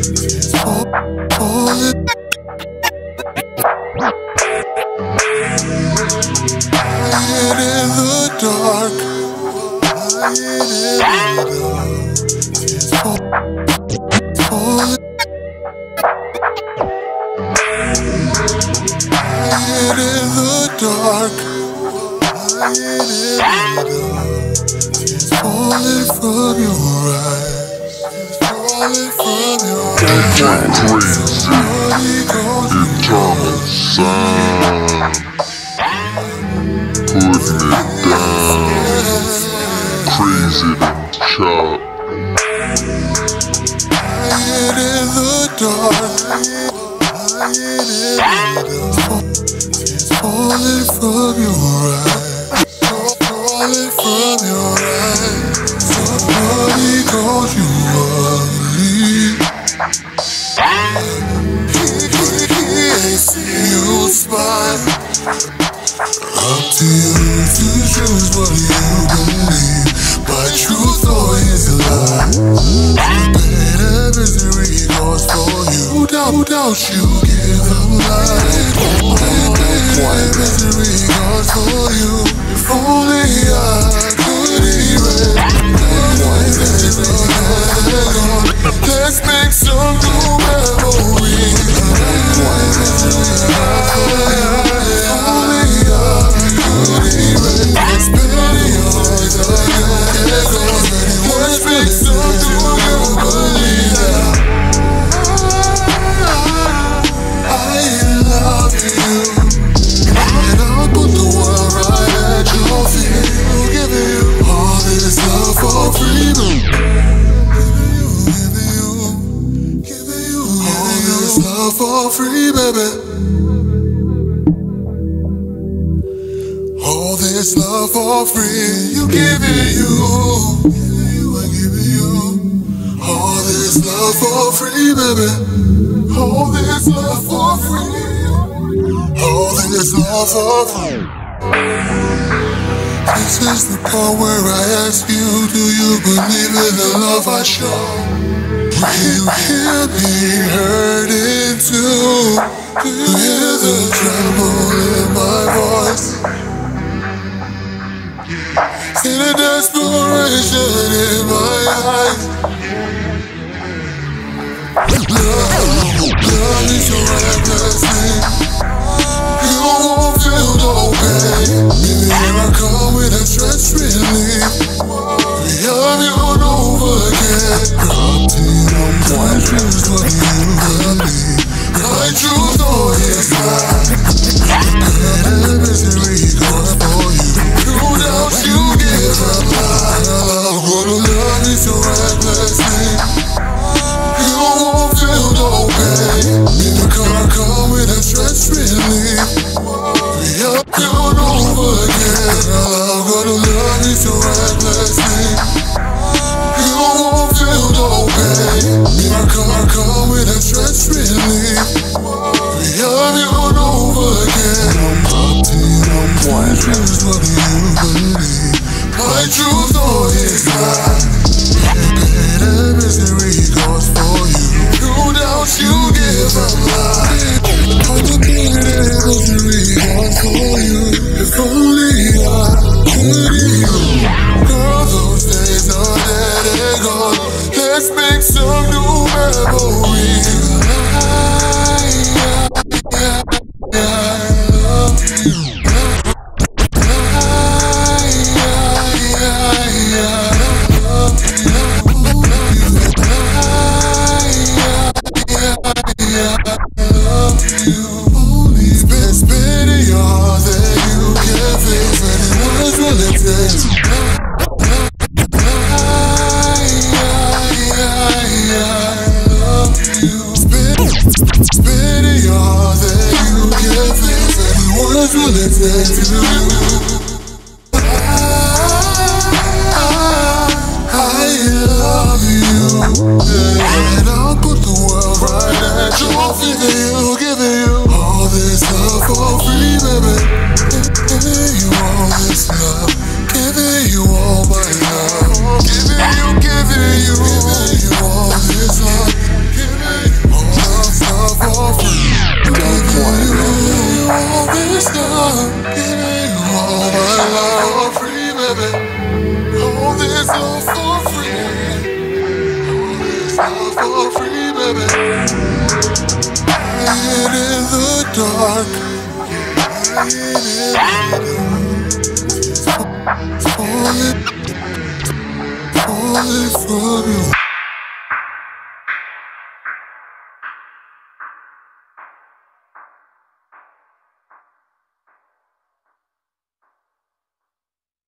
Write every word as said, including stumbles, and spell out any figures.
Dark, lying in the dark, falling, lying in the dark, lying in the dark, falling from your eyes, falling from your eyes. Crazy, eternal sound, putting it down, crazy and sharp. Lying in the dark, lying in the dark, falling from your eyes, falling from your eyes. Somebody calls you ugly. He ain't seen you smile. Up to you to choose what you believe. My truth or is a lie. The pain and misery goes for you. Who doubt, who doubt you give them life. The pain and misery goes for you. If only I could erase the pain. Let's make some new memories. For free, baby. All this love for free. You give it, you. I give it, you. All this love for free, baby. All this love for free. All this love for free. This is the part where I ask you, do you believe in the love I show? Will you hear me hurting too? Do you hear the tremble in my voice? See the desperation in my eyes. Love, love is your reckless thing. You won't feel no pain. Maybe here I come with a stress relief. We have you on over again. Up to you, my truth, what you believe. My truth, oh, is mine. Pain and misery goes for you. No doubt you give a lie. I'm gonna love is your reckless thing. You won't feel no pain. In the car, come with a stress relief. We have you on over again. I'm gonna love is your reckless thing. You won't feel no pain. In the car, come with a stress relief. We have you on over again. Up to you, my truth, what do you believe? My truth, oh, is mine. Pain and misery goes for you. No doubt you give a lie. All the pain and misery goes for you. If only I could even. Girl, those days are dead and gone. Let's make some new memories. I, I, I love you. What will it take to do? I love you, and I'll put the world right at your feet. Giving you, giving you all this love for free, baby. Giving you all this love, giving you all my love. Giving you, giving you, giving you all this love. Giving baby. All this love for free. All this love for free, baby. Hide in the dark. Hide in the dark. Falling, falling from you.